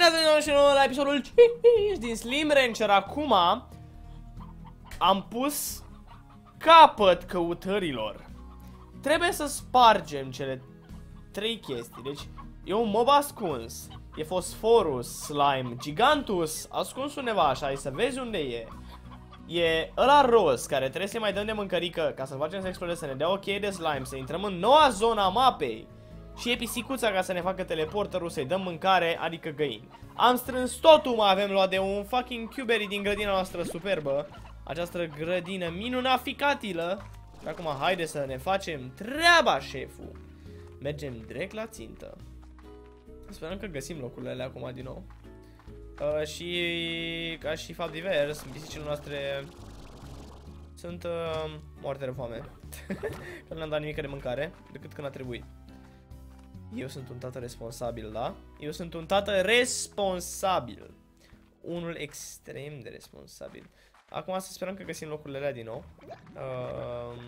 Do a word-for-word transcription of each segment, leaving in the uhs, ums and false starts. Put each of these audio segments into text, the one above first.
Bine și la episodul cinci din Slim Rancher. Acum am pus capăt căutărilor. Trebuie să spargem cele trei chestii. Deci e un mob ascuns, e Fosforus, Slime, Gigantus ascuns undeva așa, hai să vezi unde e. E ăla roz, care trebuie să-i mai dăm de mâncărică ca să-l facem să explodeze, să ne dea o cheie de slime, să intrăm în noua zona a mapei. Și e pisicuța ca să ne facă teleporterul, să-i dăm mâncare, adică găini. Am strâns totul, mai avem luat de un fucking cuberry din grădina noastră superbă. Această grădină minunaficatilă. Și acum haide să ne facem treaba, șeful. Mergem direct la țintă. Sperăm că găsim locurile alea acum din nou. Uh, și ca și fapt divers, pisicile noastre sunt uh, moarte de foame. Că nu le-am dat nimic de mâncare, decât când a trebuit. Eu sunt un tată responsabil, da? Eu sunt un tată responsabil. Unul extrem de responsabil. Acum să sperăm că găsim locurile alea din nou. Uh,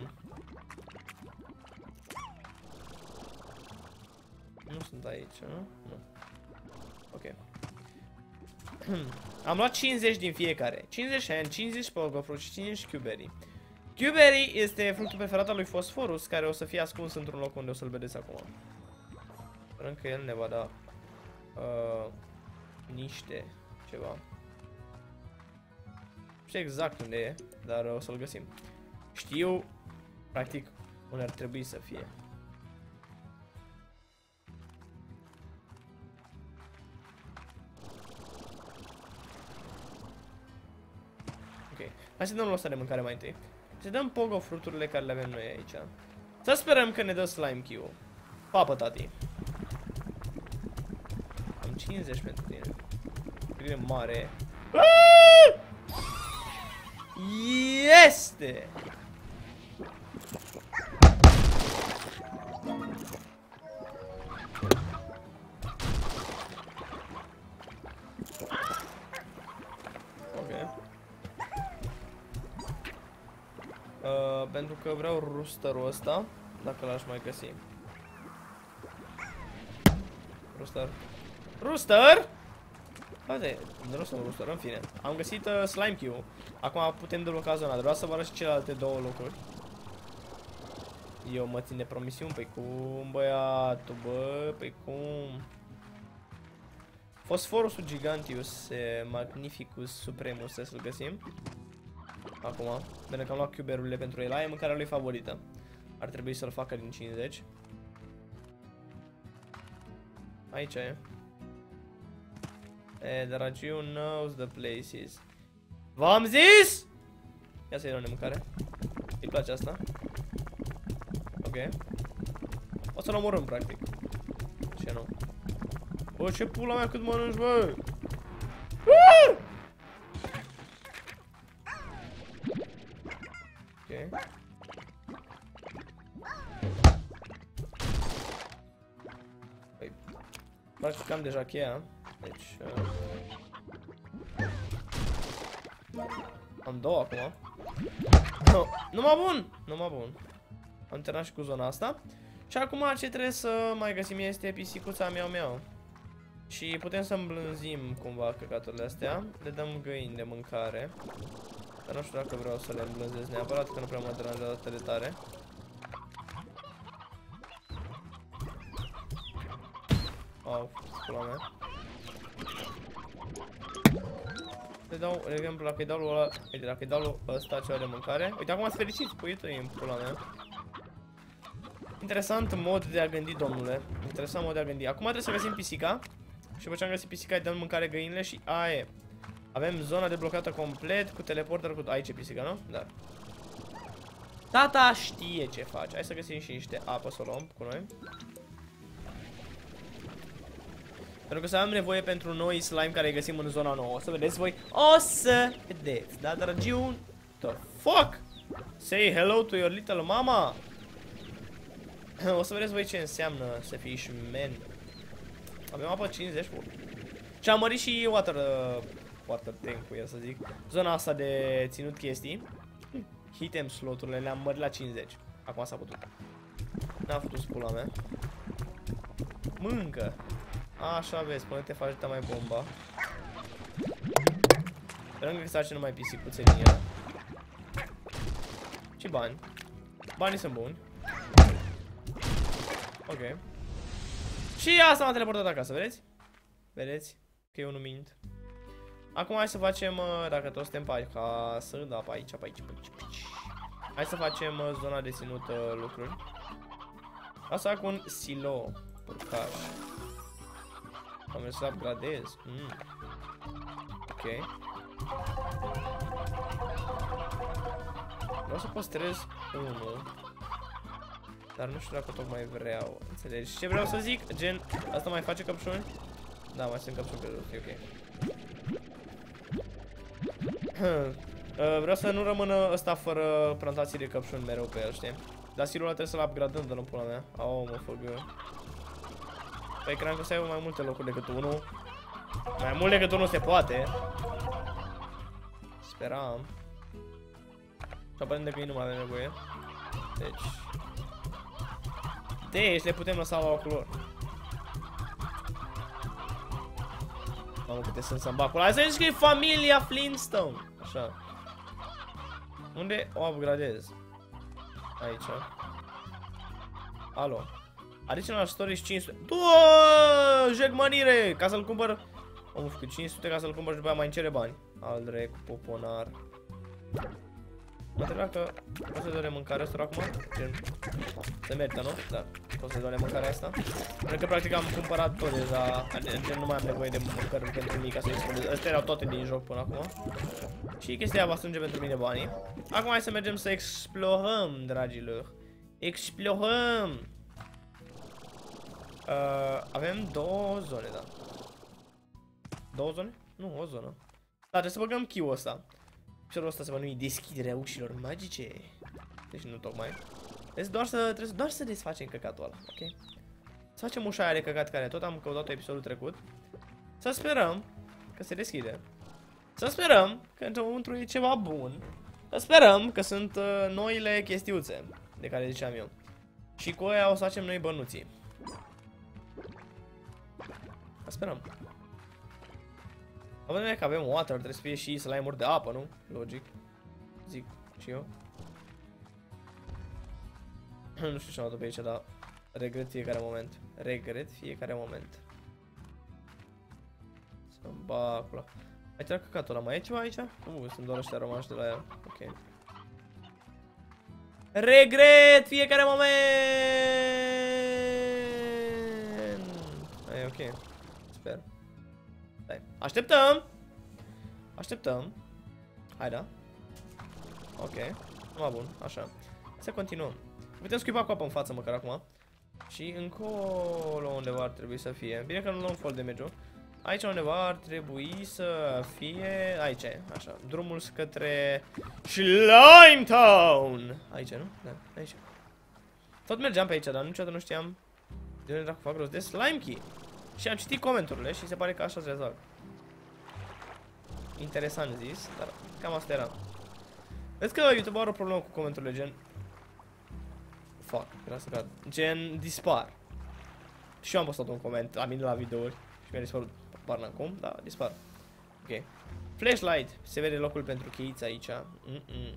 nu sunt aici, nu? Nu. Ok. Am luat cincizeci din fiecare. cincizeci hand, cincizeci pogofru și cincizeci cuberry. Cuberry este fructul preferat al lui Fosforus, care o să fie ascuns într-un loc unde o să-l vedeți acum. Sperăm că el ne va da uh, niște ceva. Nu știu exact unde e, dar o să-l găsim. Știu, practic, unde ar trebui să fie. Ok, hai să dăm lăsa de mâncare mai întâi. Să dăm pogo fructurile care le avem noi aici. Să sperăm că ne dă slime Q. Papă, tati. Am cincizeci pentru tine. Bine mare. Este! Ok. Uh, pentru că vreau roosterul ăsta, dacă l-aș mai găsi. Rooster. Rooster! Haide, nu rostă un rooster, în fine. Am găsit uh, slime Q. Acum putem debloca zona, vreau să vă arăt și celelalte două locuri. Eu mă țin de promisiuni, păi cum, băiatul, bă, păi cum. Fosforusul Gigantius, e Magnificus Supremus, să-l găsim. Acum, bine că am luat cuberurile pentru el, aia e mâncarea lui favorită. Ar trebui să-l facă din cincizeci. Aici e. E, dar Ragiu knows the places. V-am zis! Ia să-i dăm de mâncare. Îi place asta. Ok. O să-l omorâm, practic. Ce nu? Bă, ce pula mea cât mănânci, bă! Ah! Ok. Păi, practic am deja cheia. Deci... Uh... am două acum. No, numai bun! Numai bun. Am terminat și cu zona asta. Și acum ce trebuie să mai găsim este pisicuța miau miau. Și putem să îmblânzim cumva căcaturile astea. Le dăm găini de mâncare. Dar nu știu dacă vreau să le îmblânzesc neapărat, că nu prea mă deranjează atât de tare. Au, pula mea. Le dau, de exemplu, dacă îi dau lui ăla, uite, dacă îi dau lui ăsta ceva de mâncare. Uite, acum ați fericit, puitul în pula mea. Interesant mod de a gândi, domnule. Interesant mod de a gândi. Acum trebuie să găsim pisica. Și după ce am găsit pisica, îi dăm mâncare găinile și aia e. Avem zona deblocată complet cu teleporter cu... Aici e pisica, nu? Da. Tata știe ce face. Hai să găsim și niște apă să o luăm cu noi. Pentru că să avem nevoie pentru noi slime care îi găsim în zona nouă. O să vedeți voi. O să vedeți. Da, drăgiun? The fuck? Say hello to your little mama. O să vedeți voi ce înseamnă să fii șmen. Avem apă cincizeci. Și am mărit și water, uh, water tank-ul, el să zic. Zona asta de ținut chestii. Hitem sloturile, le-am mărit la cincizeci. Acum s-a putut. N-a făcut spula mea. Mâncă. Așa vezi, până te faci mai bomba. Pe lângă că se face numai pisicuțe din ea. Și bani. Banii sunt buni. Ok. Și asta m-a teleportat acasă, vedeți? Vedeți? Că eu nu mint. Acum hai să facem, dacă toți suntem pe acasă, da, pe aici, pe aici, pe aici, pe aici. Hai să facem zona de ținut lucruri. Asta cu un silo, purcaș. Am mers să upgradez. Mm. Ok. Vreau să păstrez unul. Dar nu știu dacă tocmai vreau. Înțelegi ce vreau să zic? Gen, asta mai face căpșuni? Da, mai sunt căpșuni pe jos, e ok. Vreau să nu rămână ăsta fără plantații de căpșuni mereu pe el, știi? Dar silul ăla trebuie să-l upgradăm de la pula mea. Au, mă făgă. Pe ecran că să ai mai multe locuri decât unul. Mai mult decât unul se poate. Speram. Și aparent că ei nu mai avem nevoie. Deci Deci le putem lăsa la locul lor. Mamă câte sunt să-mi bag. Hai să zici că e familia Flintstone. Așa. Unde o upgradez? Aici. Alo. Additional storage cinci sute. Dooo, jegmanire! Ca să-l cumpăr. Am făcut cinci sute ca să-l cumpăr și după aia mai încere bani. Al drecu, poponar. Mă întreba că o să-i doare mâncare asta acum? Gen, se merită, nu? Da, o să-i doare mâncarea asta. Pentru că practic am cumpărat tot deja, gen nu mai am nevoie de mâncări pentru mine ca să-i spun. Astea erau toate din joc până acum. Și chestia va strânge pentru mine banii. Acum hai să mergem să explorăm, dragilor. Explorăm! Uh, avem două zone, da. Două zone? Nu, o zonă. Da, trebuie să băgăm Q-ul ăsta. Episodul ăsta se va numi deschiderea ușilor magice. Deci nu tocmai. Deci doar să, trebuie doar să desfacem căcatul ăla, ok? Să facem ușa aia de căcat care tot am căutat-o episodul trecut. Să sperăm că se deschide. Să sperăm că înăuntru e ceva bun. Să sperăm că sunt uh, noile chestiuțe de care ziceam eu. Și cu aia o să facem noi bănuții. Să sperăm. Având că avem water, trebuie să fie și slime-uri de apă, nu? Logic. Zic și eu. Nu știu ce am dat pe aici, dar regret fiecare moment. Regret fiecare moment. Să-mi bag acolo. Ai tăiat căcatul ăla, mai e ceva aici? Uh, sunt doar ăștia rămași de la el. Ok. Regret fiecare moment! E ok. Sper. Stai. Așteptăm! Așteptăm. Hai da. Ok. Numai bun, așa. Să continuăm. Putem scuipa cu apă în față măcar acum. Și încolo undeva ar trebui să fie. Bine că nu luăm fall damage-ul. Aici undeva ar trebui să fie. Aici e, așa. Drumul către Slime Town. Aici, nu? Da, aici. Tot mergeam pe aici, dar niciodată nu știam de unde dracu fac rost de slime key. Și am citit comenturile și se pare că așa se rezolvă. Interesant zis, dar cam asta era. Vezi că YouTube are o problemă cu comenturile gen. Fuck, era să cad. Gen dispar. Și eu am postat un coment la mine la videouri și mi-a dispărut parna acum, da, dispar. Ok. Flashlight, se vede locul pentru cheița aici. Mm -mm.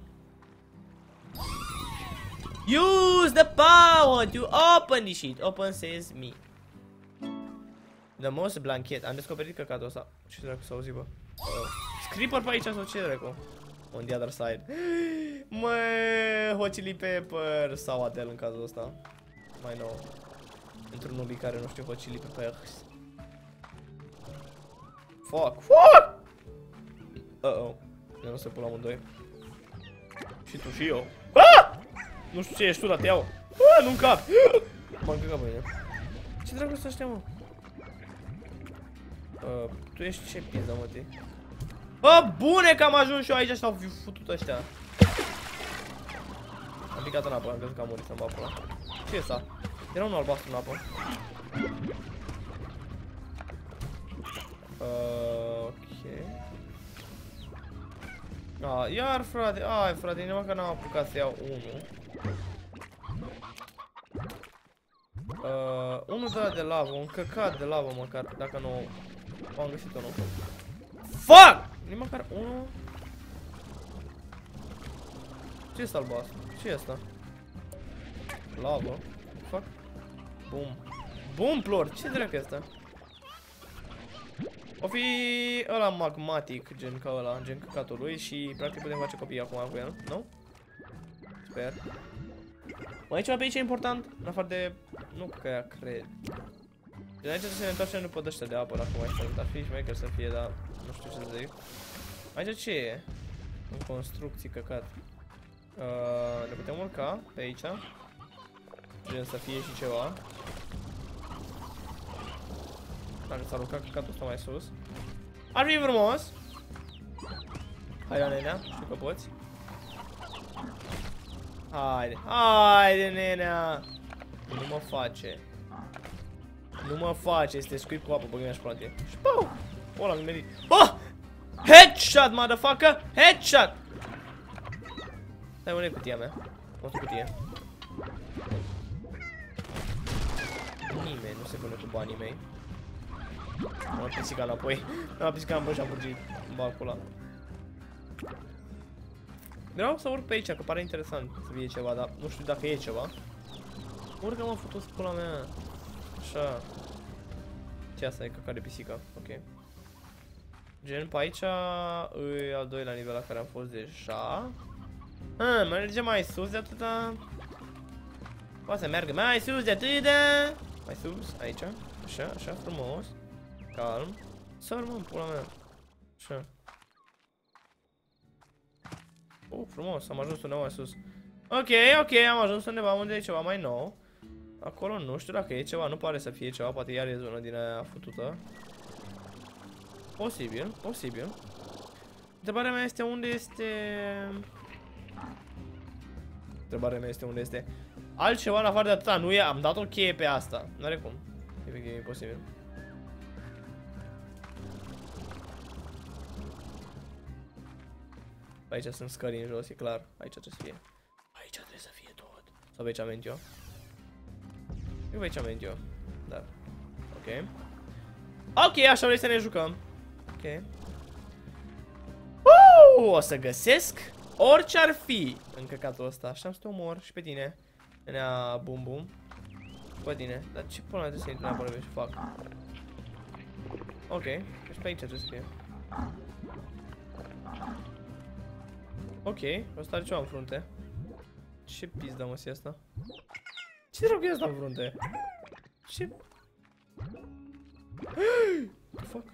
Use the power to open the sheet. Open says me. The most blanket. Am descoperit căcatul ăsta. Ce dracu s-a auzit, bă? Uh, Scripper pe aici sau ce dracu? On the other side. Mă, Hot Chili Pepper sau Adele în cazul ăsta. Mai nou. Într-un nubii care nu știu Hot Chili Peppers. Fuck, fuck! Uh-oh. Eu nu se pun amândoi. Și tu și eu. Ah! Nu știu ce ești tu, dar te iau. Ah, nu-mi cap. M-am căcat pe mine. Ce dracu să ăștia, mă? Uh, tu ești ce pizda, mă, te? Bă, bune că am ajuns și eu aici și s-au futut ăștia. Am picat în apă, am crezut că am murit în apă ăla. Ce e asta? Era un albastru în apă. Uh, ok. Ah, iar frate, ai frate, numai că n-am apucat să iau unul. Uh, unul de la de lavă, un căcat de lavă măcar, dacă nu am găsit unul. Fuck! Nici măcar unul. Ce este albastru? Ce e asta? Lavă. Fuck. Bum. Bum, plor. Ce dracu e asta? O fi ăla magmatic, gen ca ăla, gen căcatul lui și practic putem face copii acum cu el, nu? Sper. Mai e ceva pe aici important? În afară de... Nu că ea cred. De aici să ne întoarcem după dăștia de apă, dacă mai știu. Ar fi șmecher să fie, dar nu știu ce să zic. Aici ce e? În construcții, căcat. Uh, ne putem urca pe aici. Gen să fie și ceva. Dacă s-ar urca căcatul ăsta mai sus. Ar fi frumos. Hai la nenea, știu că poți. Haide, haide nenea. Nu mă face. Nu mă face, este scuip cu apă, băgă mi-aș plate. Și pau! O, l-am nimerit. Oh! Headshot, motherfucker! Headshot! Stai, unde e cutia mea? O cutie. Nimeni nu se pune cu banii mei. M-am pisicat înapoi. M-am pisicat înapoi și am fugit. Îmi bag pula. Vreau să urc pe aici, că pare interesant să fie ceva, dar nu știu dacă e ceva. Urcă m-am făcut pula mea. Așa. Ce asta e, căcat de pisică? Ok. Gen, pe aici e al doilea nivel la care am fost deja. Ah, mergem mai sus de atâta. Poate să meargă mai sus de atâta. Mai sus, aici. Așa, așa, frumos. Calm. Să urmăm, pula mea. Așa. Uh, frumos, am ajuns undeva mai sus. Ok, ok, am ajuns undeva unde e ceva mai nou. Acolo nu știu dacă e ceva, nu pare să fie ceva, poate iar e zona din aia futută. Posibil, posibil. Întrebarea mea este unde este... Întrebarea mea este unde este altceva în afară de atâta, nu e, am dat o cheie pe asta. N-are cum, e, e imposibil. Aici sunt scări în jos, e clar, aici trebuie să fie. Aici trebuie să fie tot. Sau pe aici am venit eu. Eu pe aici am venit eu, dar, ok. Ok, așa vrei să ne jucăm. Ok. Uh, o să găsesc orice ar fi în căcatul ăsta. Și am să te omor și pe tine. Nenea bum bum. Pe tine. Dar ce până trebuie să intru neapărat și fac? Ok, deci pe aici trebuie să fie. Ok, ăsta are ceva în frunte. Ce pizda mă, asta? Ce dracu e asta în frunte? Ce... The fuck?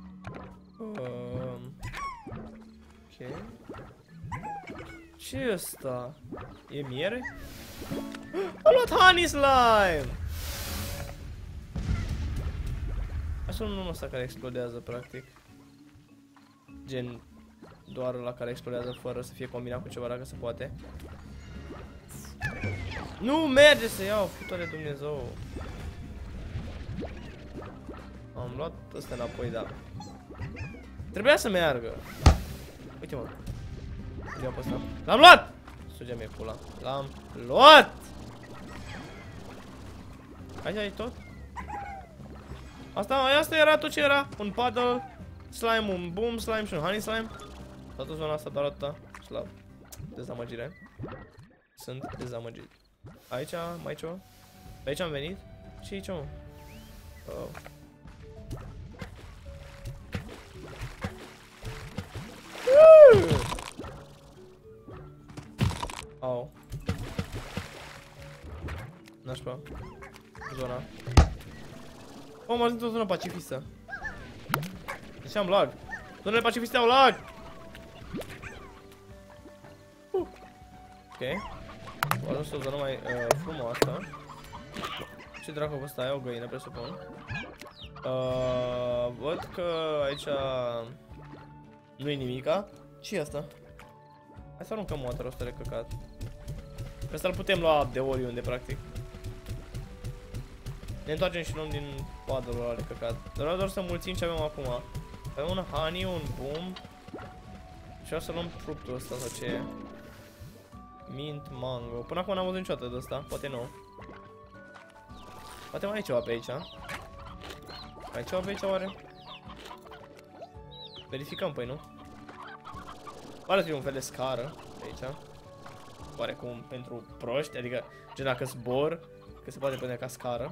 Um... Ok. Ce e ăsta? E miere? A luat honey slime! Așa un unul ăsta care explodează practic. Gen doar la care explodează fără să fie combinat cu ceva dacă se poate. Nu merge să iau, pută de Dumnezeu. Am luat ăsta înapoi, da. Trebuia să meargă. Uite mă. Iau pe ăsta. L-am luat! Sugea mie pula. L-am luat! Aici e tot? Asta, asta era tot ce era. Un paddle, slime, un boom slime și un honey slime. Toată zona asta doar atâta. Slab. Dezamăgire. Sunt dezamăgit. Aici, mai ceva? Pe aici am venit? Și aici, mă? Oh. Au. Nașpa. Zona. Oh, m-a ajuns o zonă pacifistă. Deci am lag. Zonele pacifiste au lag! Uh. Ok. Am ajuns o zonă mai uh, frumoasă. Ce dracu a fost aia? O găină, presupun. Uh, văd că aici nu e nimica. Ce e asta? Hai să aruncăm water-ul ăsta de căcat. Pe ăsta îl putem lua de oriunde, practic. Ne întoarcem și luăm din paddle-ul ăla de căcat. Dar vreau doar să mulțim ce avem acum. Avem un honey, un boom. Și o să luăm fructul ăsta sau ce e. Mint, mango. Până acum n-am văzut niciodată de ăsta, poate nu. Poate mai e ceva pe aici. Mai e ceva pe aici oare? Verificăm, păi nu? Pare să fie un fel de scară pe aici. Oarecum pentru proști, adică gen dacă zbor, că se poate pune ca scară.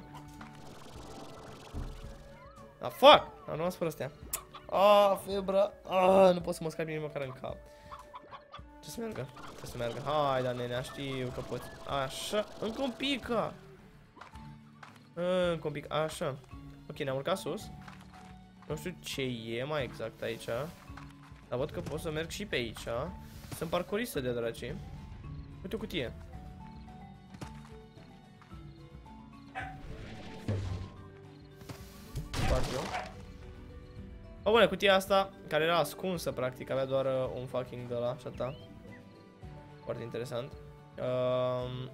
Ah, fuck! Am rămas fără astea. Ah, febra. Ah, nu pot să mă scapi nici măcar în cap. Ce să meargă? Ce să meargă? Hai, da, nenea, știu că poți. Așa, încă un pic. Încă un pic, așa. Ok, ne-am urcat sus. Nu știu ce e mai exact aici. Dar văd că pot să merg și pe aici. Sunt parcuristă de dracii. Uite o cutie. O, bune, cutia asta, care era ascunsă, practic, avea doar uh, un fucking de ăla, așa ta. Foarte interesant. Um...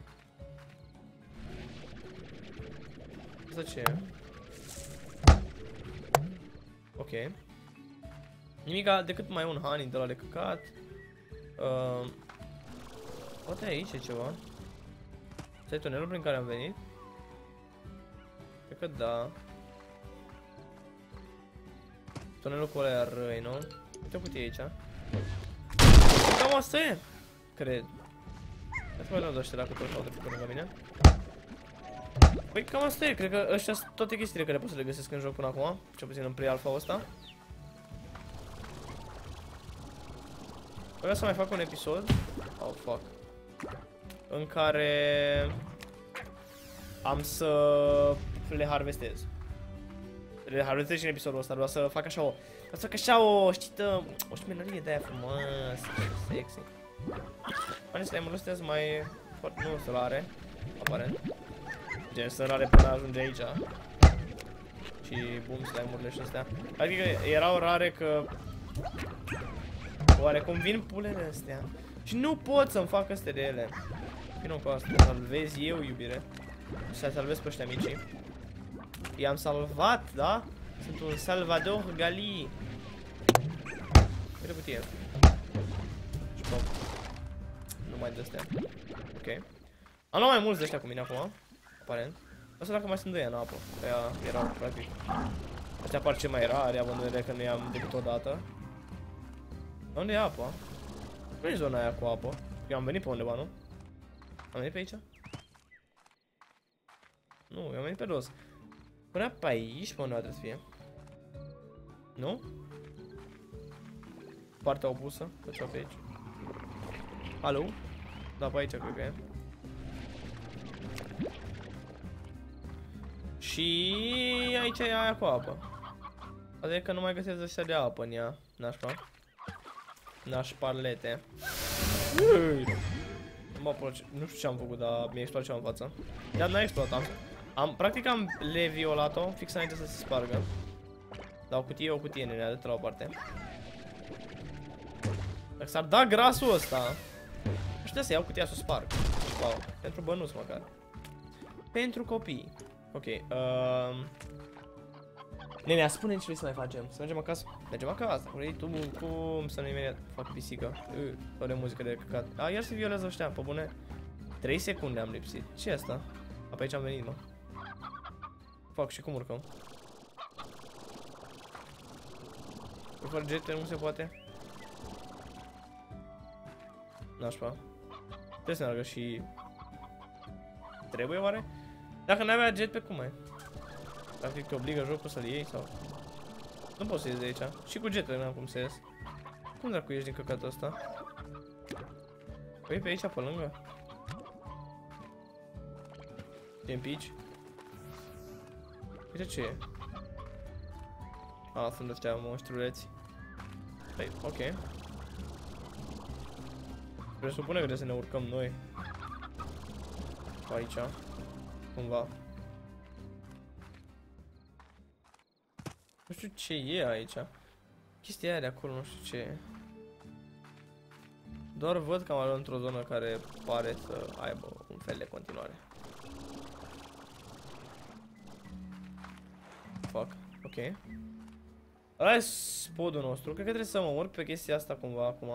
Asta ce e? Ok. Nimica decât mai un honey de ăla de căcat. Uh... Poate aici e ceva. Asta e tunelul prin care am venit? Cred că da. Tunelul cu ăla răi, nu? Uite o cutie aici. Cam asta e! Cred. Hai să mai luăm ăștia dacă tot s-au trecut lângă mine. Păi cam asta e, cred că ăștia sunt toate chestiile care pot să le găsesc în joc până acum. Cel puțin în pre-alpha ăsta. Vreau să mai fac un episod. Oh, fuck. În care am să le harvestez. Le harvestez și în episodul ăsta, vreau să fac așa o... Vreau să fac așa o, ștită, o șmenerie de-aia frumoasă, sexy. Pane slime-urile astea sunt mai... Foarte, nu sunt rare, aparent. Gen, sunt rare până ajunge aici. Și boom, slime-urile și astea. Adică erau rare că... Oarecum vin pulele astea. Și nu pot să-mi fac astea de ele. Vino cu asta, salvezi eu, iubire. Să salvez pe ăștia micii. I-am salvat, da? Sunt un Salvador Gali. Uite cutie. Și pop. Nu mai de-astea. Ok. Am luat mai mulți de ăștia cu mine acum. Aparent. Asta dacă mai sunt doi în apă. Aia erau, practic. Astea par ce mai rare, având în vedere că nu i-am decât o dată. Unde e apa? Nu e zona aia cu apă. Eu am venit pe undeva, nu? Am venit pe aici? Nu, eu am venit pe dos. Până pe aici, pe undeva trebuie să fie. Nu? Partea opusă, pe cea pe aici. Alo? Da, pe aici cred că e. Și aici e aia cu apă. Adică că nu mai găsesc ăștia de apă în ea. Nașpa. Nașparlete. Nu știu ce am făcut, dar mi-a explodat ceva în față. Iar n-a explodat. Am, am, practic am leviolat-o fix înainte să se spargă. Dar o cutie, o cutie, nenea, de la o parte. Dacă s-ar da grasul ăsta, aș putea să iau cutia să o sparg. Wow, pentru bănuți măcar. Pentru copii. Ok, uh... Nenea, spune-mi ce vrei să mai facem. Să mergem acasă? Mergem acasă. Vrei tu cum să nu imediat fac pisică? Uh, sau de muzică de căcat. A, iar se violează ăștia, pe bune. trei secunde am lipsit. Ce e asta? A, pe aici am venit, mă. Fac și cum urcăm? Cu fără jet nu se poate? Nașpa. Trebuie să meargă și... Trebuie oare? Dacă n-avea jet, pe cum mai? Practic te obligă jocul să-l iei sau... Nu poți să ies de aici. Și cu jet n-am cum să ies. Cum dracu ieși din căcatul ăsta? Păi pe aici, pe lângă? Te împici? Uite ce e? A, sunt ăștia monstruleți. Păi, ok. Presupune că trebuie să ne urcăm noi. Pe aici. Cumva. Nu știu ce e aici. Chestia aia de acolo, nu știu ce e. Doar văd că am ajuns într-o zonă care pare să aibă un fel de continuare. Fuck, ok. Ăla e spodul nostru. Cred că trebuie să mă urc pe chestia asta cumva acum.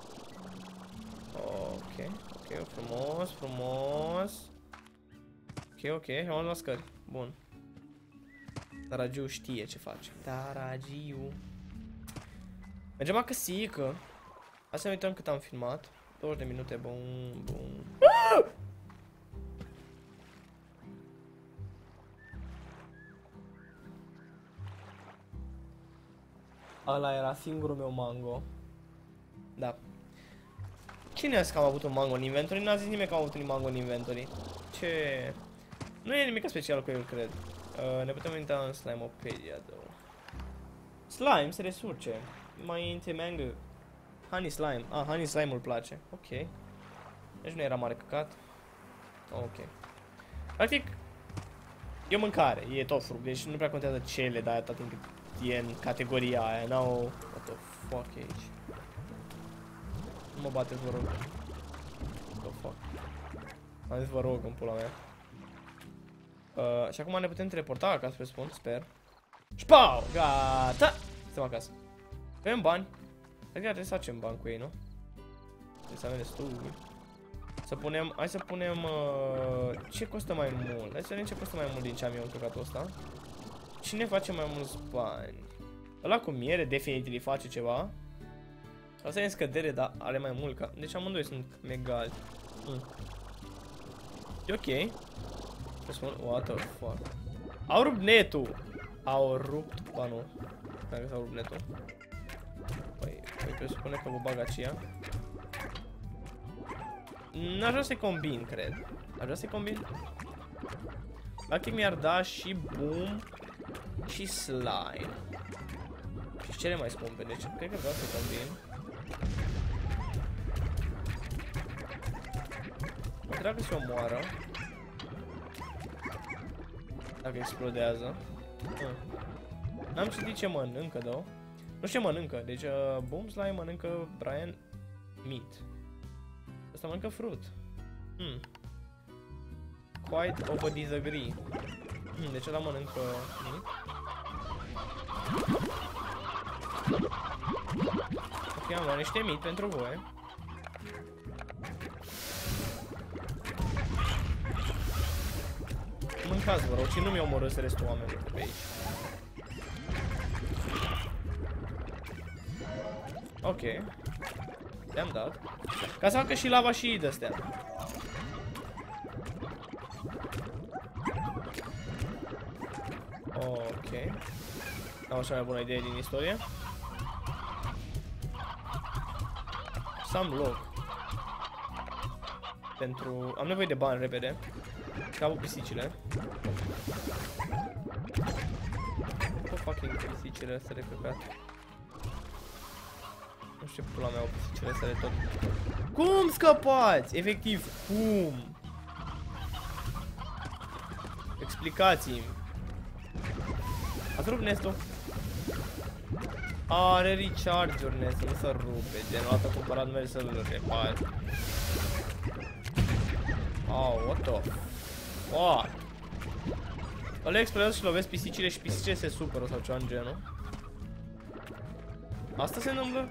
Ok, ok, frumos, frumos. Ok, Ok, ok, am luat la scări. Bun. Daragiu știe ce face. Daragiu. Mergem acăsică. Hai să ne uităm cât am filmat. douăzeci de minute, bun, bun. Ăla era singurul meu mango. Da. Cine a zis că am avut un mango în inventory? N-a zis nimeni că am avut un mango în inventory. Ce... Nu e nimic special cu el, cred. Uh, ne putem uita în Slimeopedia, două. Slime se resurce. Mai inte mango. Honey slime. Ah, honey slime-ul place. Ok. Deci nu era mare căcat. Ok. Practic, e o mâncare, e tot fruct, deci nu prea contează ce le dai atât timp cât e în categoria aia. N-au... What the fuck e aici? Nu mă bateți, vă rog. What the fuck? Am zis vă rog în pula mea. Uh, și acum ne putem teleporta acasă pe spawn, sper. Șpau! Gata! Suntem acasă. Avem bani. Cred că trebuie să facem bani cu ei, nu? Trebuie să avem destul. Să punem... Hai să punem... Uh, ce costă mai mult? Hai să vedem ce costă mai mult din ce am eu în căcatul ăsta. Cine face mai mulți bani? Ăla cu miere definitiv îi face ceva. Asta e în scădere, dar are mai mult ca... Deci amândoi sunt egali. Mm. E ok. What the fuck? Au rupt netul! Au rupt... Ba nu. Dacă s-au rupt netul. Păi, păi presupune că vă bag aceea. N-aș vrea să-i combin, cred. Aș vrea să-i combin. Practic mi-ar da și boom și slime. Și cele mai scumpe, deci cred că vreau să-i combin. Mă treacă se omoară. Dacă explodează. N-am citit ce mănâncă, două. Nu știu ce mănâncă, deci uh, boom slime mănâncă Brian meat. Asta mănâncă fruit. Hmm. Quite of a disagree. Hmm, deci ăla mănâncă meat. Ok, am luat niște meat pentru voi. Mâncați, vă rog, și nu mi-au omorât restul oamenilor pe aici. Ok. Te-am dat. Ca să facă și lava și de-astea. Ok. Am așa mai bună idee din istorie. Să am loc. Pentru... Am nevoie de bani repede. Capul pisicile. Cu fucking pisicile astea de căcat. Nu știu pula mea, o pisicile astea de tot. Cum scăpați? Efectiv, cum? Explicați-mi. Ați rupt nestul? Are recharge-uri nestul, nu să rupe. Genul ăsta cumpărat, nu merge să-l repari. Oh, what the fuck? Ăla explodează și lovesc pisicile și pisicile se supără sau ceva în genul. Asta se întâmplă?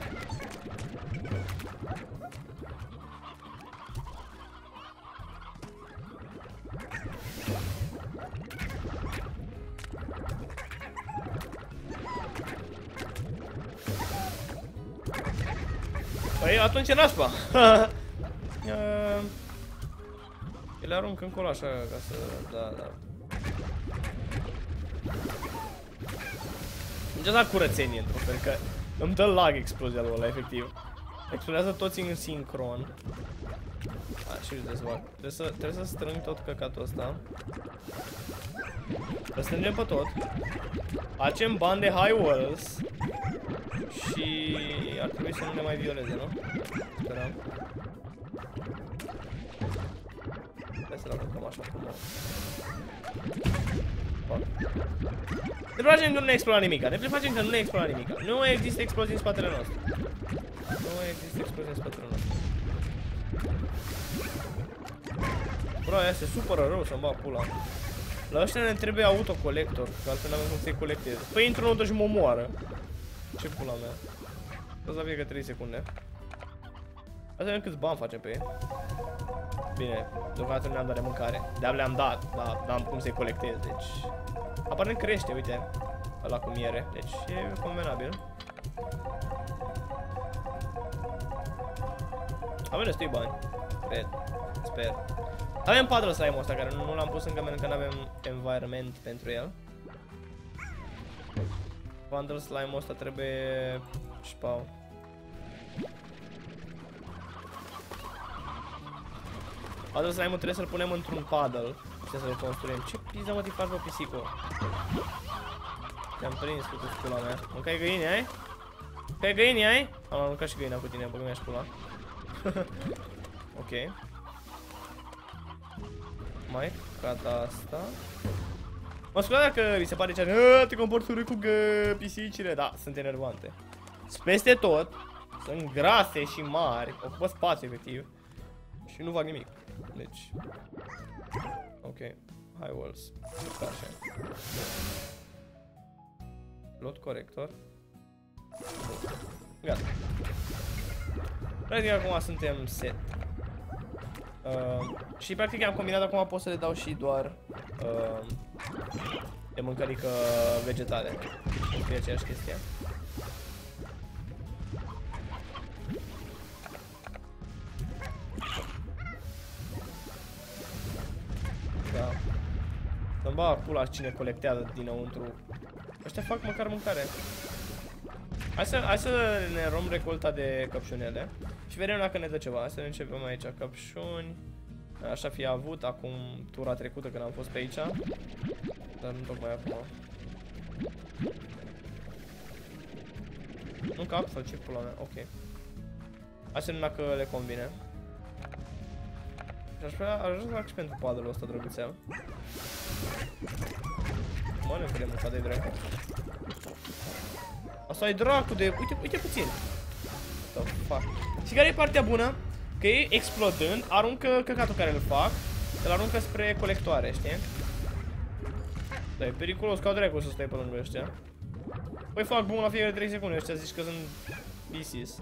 Păi atunci e nașpa. uh, le arunc încolo așa ca să... Da, da. Deci asta curățenie într-un fel, că îmi dă lag explozia lui ăla, efectiv. Explodează toți în sincron. A, și uite să fac. Trebuie să, trebuie să strâng tot căcatul ăsta. Să strângem pe tot. Facem bani de high walls. Și ar trebui să nu ne mai violeze, nu? Sperăm. Hai să-l aruncăm așa frumos. Ne facem că nu ne exploda nimica. Ne facem că nu ne exploda nimica. Nu există explozii în spatele nostru. Nu există explozii în spatele nostru. Bro, aia se supără rău să-mi bag pula. La ăștia ne trebuie autocolector, că altfel n-avem cum să-i colecteze. Păi intru înăuntru și mă omoară. Ce pula mea. O să fie că trei secunde. Asta vedem câți bani facem pe ei. Bine, deocamdată nu ne-am dat de mâncare. De-abia le-am dat, dar n-am cum să-i colectez, deci... Aparent crește, uite, ăla cu miere, deci e convenabil. Avem destui bani, cred, sper. Avem puzzle slime-ul ăsta, care nu l-am pus încă, pentru că nu avem environment pentru el. Puzzle slime-ul ăsta trebuie... șpau. Puzzle slime-ul trebuie să-l punem într-un puddle și să-l construim. Ce pizza mă te faci, bă, pisico? Te-am prins cu pula mea. Mâncai găini, ai? Mâncai găini, ai? Am mâncat și găina cu tine, băgă mi-aș pula. Ok. Mai cata asta. Mă scuze dacă vi se pare cea, te comporți urât cu pisicile. Da, sunt enervante. Peste tot, sunt grase și mari, ocupă spațiu efectiv. Și nu fac nimic. Deci... Ok. High walls. Așa. Load corector. Gata. Practic acum suntem set. Uh, și practic am combinat acum, pot să le dau și doar uh, de mâncărică vegetale. O fie aceeași chestie. Da. Să-mi bag pula cine colectează dinăuntru. Ăștia fac măcar mâncare. Hai să, hai să ne luăm recolta de căpșunele și vedem dacă ne dă ceva. Hai să începem aici, căpșuni. Așa fi avut acum tura trecută când am fost pe aici. Dar nu tocmai acum. Nu cap sau ce pula mea, ok. Hai să vedem dacă le convine. Și aș vrea, aș vrea să fac și pentru puzzle-ul ăsta drăguțel. Mă, ne vedem ăsta de dracu. Asta e dracu de... Uite, uite puțin. What the fuck? Și care e partea bună? Că ei, explodând, aruncă căcatul care îl fac, îl aruncă spre colectoare, știi? Da, e periculos ca dracu să stai pe lângă ăștia. Păi fac bun la fiecare trei secunde, ăștia zici că sunt P Cs.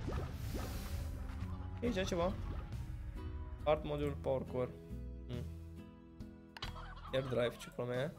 E aici ceva? Art module power core. Mm. Air drive, ce probleme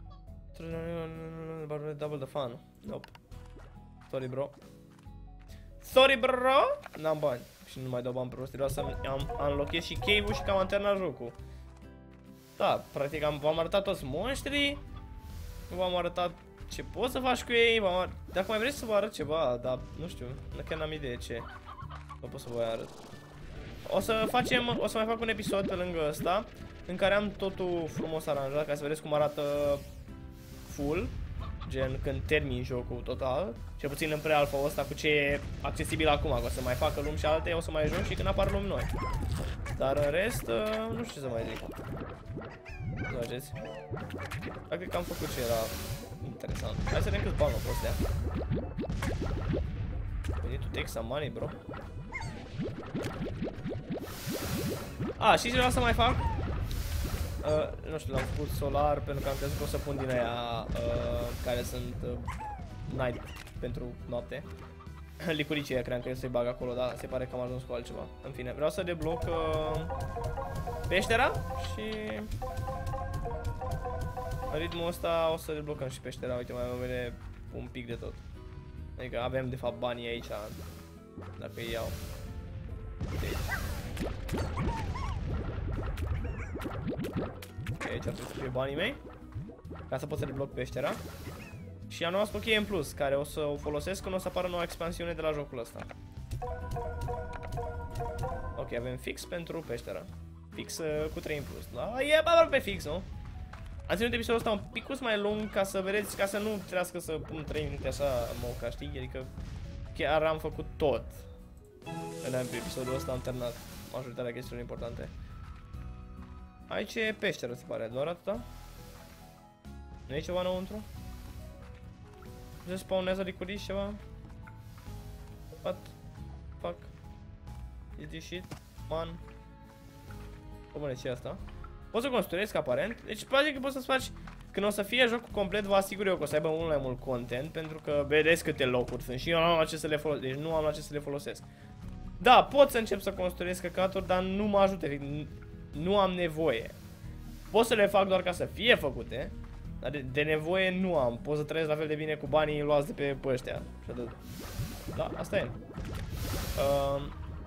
e? Double the fun. Nope. Sorry, bro. Sorry, bro! N-am bani. Și nu mai dau bani prost. Vreau să am înlochez și cave-ul și cam am terminat jocul. Da, practic am, v-am arătat toți monștrii. V-am arătat ce poți să faci cu ei. Dacă mai vreți să vă arăt ceva, dar nu știu, chiar n-am idee ce. Nu pot să vă arăt. O să facem, o să mai fac un episod pe lângă ăsta în care am totul frumos aranjat, ca să vedeți cum arată full. Gen când termin jocul total. Cel puțin în pre-alpha ăsta cu ce e accesibil acum, că o să mai facă lumi și alte, o să mai joc și când apar lumi noi. Dar în rest, nu știu ce să mai zic. Nu faceți? Practic am făcut ce era interesant. Hai să vedem câți bani au fost ea. We need to take some money, bro. A, și ce vreau să mai fac? Uh, nu știu, l-am făcut solar pentru că am crezut că o să pun din aia uh, care sunt uh, night pentru noapte. Licuricii aia cream că să-i bag acolo, dar se pare că am ajuns cu altceva. În fine, vreau să debloc uh, peștera și în ritmul ăsta o să deblocăm și peștera. Uite, mai mă vede un pic de tot. Adică avem de fapt banii aici, dacă îi iau. Okay. Ok, aici ar trebui să fie banii mei ca să pot să debloc peștera. Și am luat o cheie în plus, care o să o folosesc când o să apară noua expansiune de la jocul ăsta. Ok, avem fix pentru peștera. Fix uh, cu trei în plus. Da, e aproape fix, nu? Am ținut episodul ăsta un pic mai lung ca să vedeți, ca să nu trească să pun trei minute așa moca, știi? Adică chiar am făcut tot. În episodul ăsta am terminat majoritatea chestiilor importante. Aici e peșteră, se pare, doar atâta? Nu e ceva înăuntru? Se spawnează licurici ceva? What? Fuck? Is this shit? Man? O bune, ce e asta? Poți să construiesc aparent? Deci practic că poți să-ți faci. Când o să fie jocul complet, vă asigur eu că o să aibă mult mai mult content. Pentru că vedeți câte locuri sunt și eu nu am la ce să le folosesc. Deci nu am la ce să le folosesc. Da, pot să încep să construiesc căcaturi, dar nu mă ajută, nu am nevoie. Pot să le fac doar ca să fie făcute, dar de, de nevoie nu am. Pot să trăiesc la fel de bine cu banii luați de pe, pe ăștia. Da, asta e. Uh,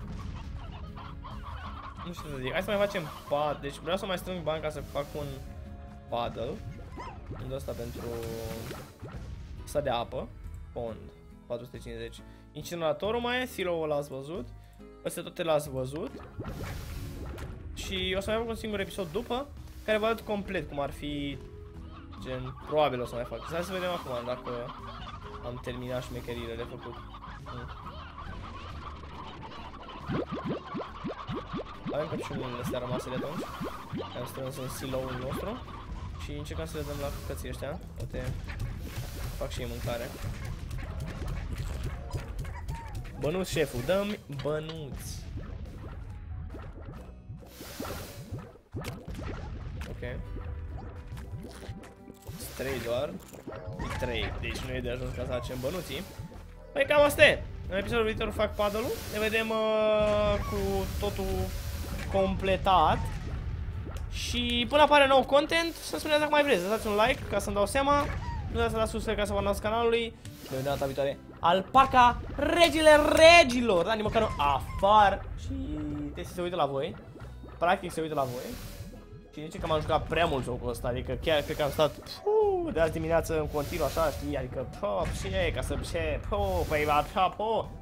nu știu ce să zic. Hai să mai facem pad. Deci vreau să mai strâng bani ca să fac un paddle. Unde ăsta pentru ăsta de apă. Pond. patru sute cincizeci. Incineratorul mai e, silo-ul l-ați văzut. Astea toate l-ați văzut. Și o să mai fac un singur episod după, care vă arăt complet cum ar fi. Gen, probabil o să mai fac. Hai să vedem acum dacă am terminat șmecherile de făcut. Hmm. Avem căpșunile astea rămase de atunci. Am strâns în silo-ul nostru. Și încercăm să le dăm la cății ăștia. Uite, fac și ei mâncare. Bănuți, șeful, dă-mi bănuți. Ok. trei doar. trei, deci nu e de ajuns ca să facem bănuții. Păi cam asta e. În episodul viitor fac paddle-ul. Ne vedem uh, cu totul completat. Și până apare nou content, să spuneți dacă mai vreți. Dați un like ca să-mi dau seama. Nu uitați să dați subscribe ca să vă abonați canalului. Ne vedem data viitoare. Alpaca, regile regilor. Da, nici măcar nu afar. Și Tesi se uită la voi. Practic se uită la voi. Și zice că m-am jucat prea mult jocul ăsta. Adică chiar cred că am stat puu, de azi dimineață în continuu așa, știi? Adică, po, ce, ca să, ce, po, păi, pa, po.